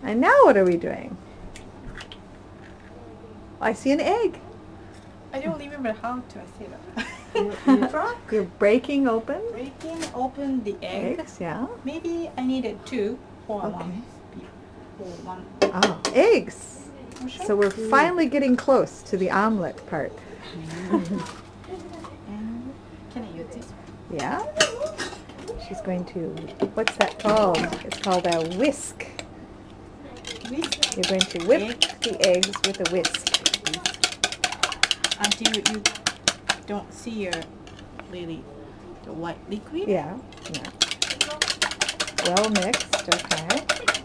And now what are we doing? I see an egg. I don't remember how to say that. You're breaking open Breaking open the egg. eggs, yeah. Maybe I needed 2 or Okay. 1. Or 1. Oh, eggs. Oh, sure. So we're finally getting close to the omelet part. And can I use this? Yeah. She's going to, what's that called? It's called a whisk. Whisk You're going to whip the eggs with a whisk. until you don't see your really the white liquid. Yeah. Yeah. Well mixed, okay.